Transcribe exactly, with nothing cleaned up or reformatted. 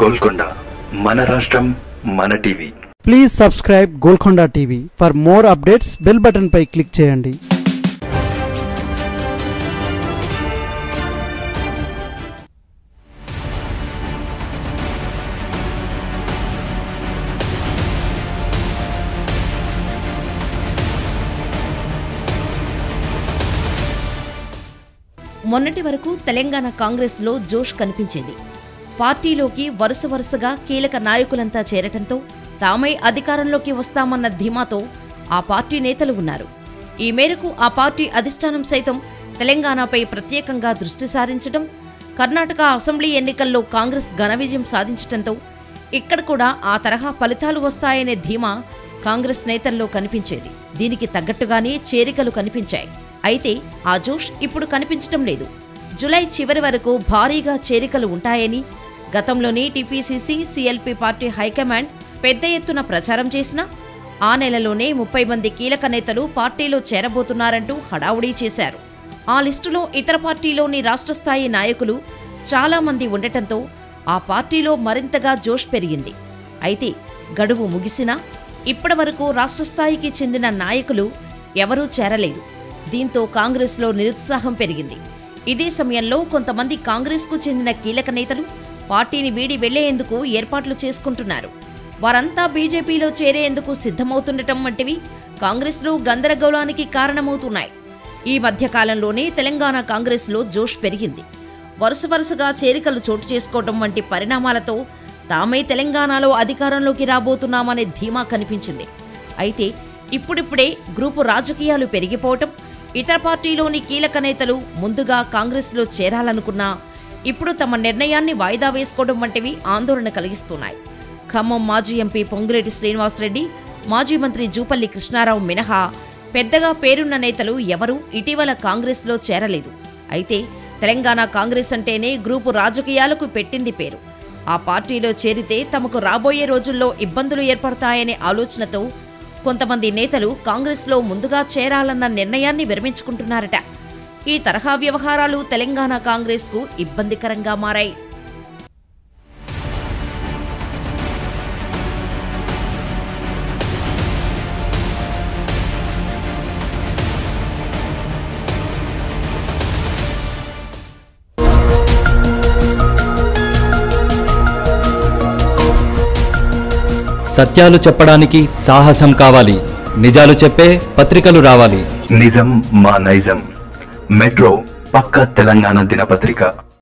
గోల్కొండ మన రాష్ట్రం మన TV. Please subscribe Golconda TV. For more updates bell button పై క్లిక్ చేయండి. మొన్నటి వరకు తెలంగాణ కాంగ్రెస్లో జోష్ కనిపించేది. పార్టీలోకి వరుస వరుసగా కీలక నాయకులంతా చేరటంతో తామై అధికారంలోకి వస్తామన్న ధీమాతో ఆ పార్టీ నేతలు ఉన్నారు. ఈ మేరకు ఆ పార్టీ అధిష్టానం సైతం తెలంగాణపై ప్రత్యేకంగా దృష్టి సారించడం, కర్ణాటక అసెంబ్లీ ఎన్నికల్లో కాంగ్రెస్ ఘన విజయం సాధించటంతో ఇక్కడ కూడా ఆ తరహా ఫలితాలు వస్తాయనే ధీమా కాంగ్రెస్ నేతల్లో కనిపించేది. దీనికి తగ్గట్టుగానే చేరికలు కనిపించాయి. అయితే ఆ జోష్ ఇప్పుడు కనిపించటం లేదు. జులై చివరి వరకు భారీగా చేరికలు ఉంటాయని గతంలోనే టీపీసీసీ, సీఎల్పీ పార్టీ హైకమాండ్ పెద్ద ఎత్తున ప్రచారం చేసినా ఆ నెలలోనే ముప్పై మంది కీలక నేతలు పార్టీలో చేరబోతున్నారంటూ హడావుడీ చేశారు. ఆ లిస్టులో ఇతర పార్టీలోని రాష్ట్ర స్థాయి నాయకులు చాలా మంది ఉండటంతో ఆ పార్టీలో మరింతగా జోష్ పెరిగింది. అయితే గడువు ముగిసినా ఇప్పటి వరకు రాష్ట్ర స్థాయికి చెందిన నాయకులు ఎవరూ చేరలేదు. దీంతో కాంగ్రెస్లో నిరుత్సాహం పెరిగింది. ఇదే సమయంలో కొంతమంది కాంగ్రెస్కు చెందిన కీలక నేతలు పార్టీని వీడి వెళ్లేందుకు ఏర్పాట్లు చేసుకుంటున్నారు. వారంతా బీజేపీలో చేరేందుకు సిద్ధమవుతుండటం వంటివి కాంగ్రెస్లో గందరగోళానికి కారణమవుతున్నాయి. ఈ మధ్యకాలంలోనే తెలంగాణ కాంగ్రెస్లో జోష్ పెరిగింది. వరుస వరుసగా చేరికలు చోటు చేసుకోవడం వంటి పరిణామాలతో తామై తెలంగాణలో అధికారంలోకి రాబోతున్నామనే ధీమా కనిపించింది. అయితే ఇప్పుడిప్పుడే గ్రూపు రాజకీయాలు పెరిగిపోవటం, ఇతర పార్టీలోని కీలక నేతలు ముందుగా కాంగ్రెస్లో చేరాలనుకున్నా ఇప్పుడు తమ నిర్ణయాన్ని వాయిదా వేసుకోవడం వంటివి ఆందోళన కలిగిస్తున్నాయి. ఖమ్మం మాజీ ఎంపీ పొంగులేటి శ్రీనివాసరెడ్డి, మాజీ మంత్రి జూపల్లి కృష్ణారావు మినహా పెద్దగా పేరున్న నేతలు ఎవరూ ఇటీవల కాంగ్రెస్లో చేరలేదు. అయితే తెలంగాణ కాంగ్రెస్ అంటేనే గ్రూపు రాజకీయాలకు పెట్టింది పేరు. ఆ పార్టీలో చేరితే తమకు రాబోయే రోజుల్లో ఇబ్బందులు ఏర్పడతాయనే ఆలోచనతో కొంతమంది నేతలు కాంగ్రెస్లో ముందుగా చేరాలన్న నిర్ణయాన్ని విరమించుకుంటున్నారట. ఈ తరహా వ్యవహారాలు తెలంగాణ కాంగ్రెస్కు ఇబ్బందికరంగా మారాయి. సత్యాలు చెప్పడానికి సాహసం కావాలి. నిజాలు చెప్పే పత్రికలు రావాలి. నిజం మా నైజం. మెట్రో పక్క తెలంగాణ దినపత్రిక.